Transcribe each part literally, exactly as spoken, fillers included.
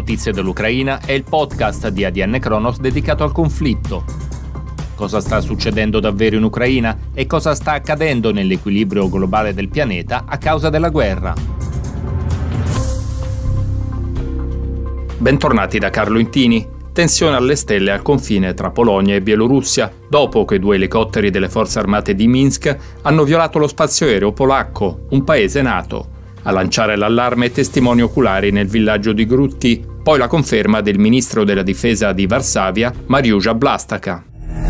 Notizie dell'Ucraina è il podcast di A D N Kronos dedicato al conflitto. Cosa sta succedendo davvero in Ucraina e cosa sta accadendo nell'equilibrio globale del pianeta a causa della guerra? Bentornati da Carlo Intini. Tensione alle stelle al confine tra Polonia e Bielorussia, dopo che due elicotteri delle forze armate di Minsk hanno violato lo spazio aereo polacco, un paese NATO. A lanciare l'allarme testimoni oculari nel villaggio di Grudki, poi la conferma del ministro della difesa di Varsavia, Mariusz Błaszczak.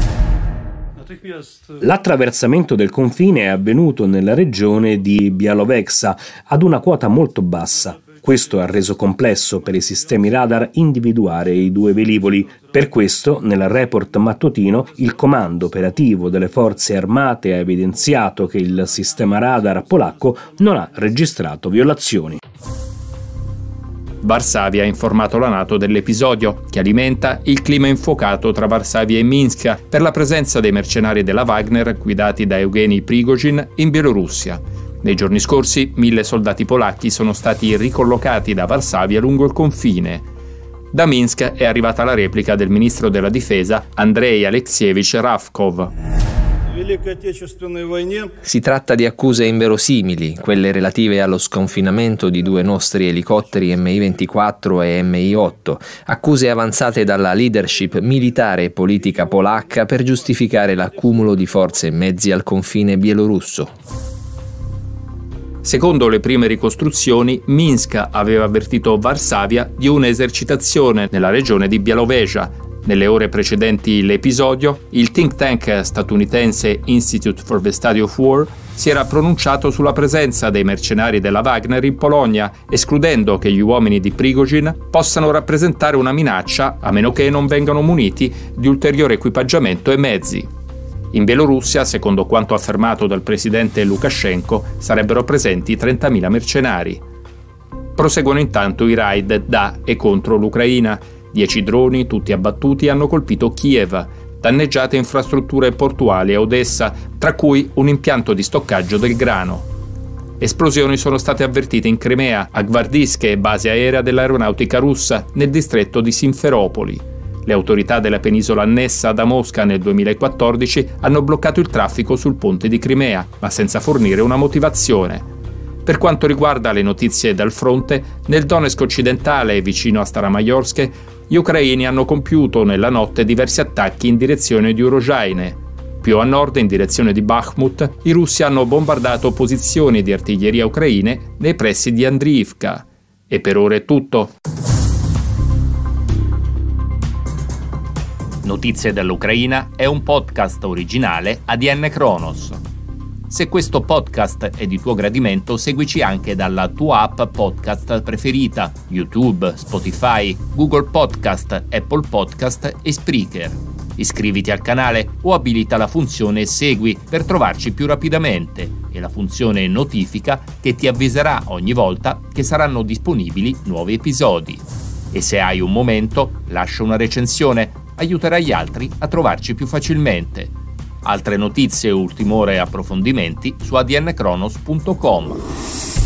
L'attraversamento del confine è avvenuto nella regione di Białowieża ad una quota molto bassa. Questo ha reso complesso per i sistemi radar individuare i due velivoli. Per questo, nel report mattutino, il comando operativo delle forze armate ha evidenziato che il sistema radar polacco non ha registrato violazioni. Varsavia ha informato la NATO dell'episodio, che alimenta il clima infuocato tra Varsavia e Minsk per la presenza dei mercenari della Wagner guidati da Evgeny Prigozhin in Bielorussia. Nei giorni scorsi, mille soldati polacchi sono stati ricollocati da Varsavia lungo il confine. Da Minsk è arrivata la replica del ministro della difesa Andrei Aleksievich Ravkov. Si tratta di accuse inverosimili, quelle relative allo sconfinamento di due nostri elicotteri M I ventiquattro e M I otto, accuse avanzate dalla leadership militare e politica polacca per giustificare l'accumulo di forze e mezzi al confine bielorusso. Secondo le prime ricostruzioni, Minsk aveva avvertito Varsavia di un'esercitazione nella regione di Białowieża. Nelle ore precedenti l'episodio, il think tank statunitense Institute for the Study of War si era pronunciato sulla presenza dei mercenari della Wagner in Polonia, escludendo che gli uomini di Prigozhin possano rappresentare una minaccia a meno che non vengano muniti di ulteriore equipaggiamento e mezzi. In Bielorussia, secondo quanto affermato dal presidente Lukashenko, sarebbero presenti trentamila mercenari. Proseguono intanto i raid da e contro l'Ucraina. Dieci droni, tutti abbattuti, hanno colpito Kiev, danneggiate infrastrutture portuali a Odessa, tra cui un impianto di stoccaggio del grano. Esplosioni sono state avvertite in Crimea, a Gvardiske, base aerea dell'aeronautica russa, nel distretto di Simferopoli. Le autorità della penisola annessa da Mosca nel duemilaquattordici hanno bloccato il traffico sul ponte di Crimea, ma senza fornire una motivazione. Per quanto riguarda le notizie dal fronte, nel Donetsk occidentale, vicino a Staramajorsk, gli ucraini hanno compiuto nella notte diversi attacchi in direzione di Urozhaine. Più a nord, in direzione di Bakhmut, i russi hanno bombardato posizioni di artiglieria ucraine nei pressi di Andriivka. E per ora è tutto. Notizie dall'Ucraina è un podcast originale A D N Kronos. Se questo podcast è di tuo gradimento, seguici anche dalla tua app podcast preferita: YouTube, Spotify, Google Podcast, Apple Podcast e Spreaker. Iscriviti al canale o abilita la funzione Segui per trovarci più rapidamente e la funzione Notifica che ti avviserà ogni volta che saranno disponibili nuovi episodi. E se hai un momento, lascia una recensione. Aiuterà gli altri a trovarci più facilmente. Altre notizie e ultimore approfondimenti su A D N Kronos punto com.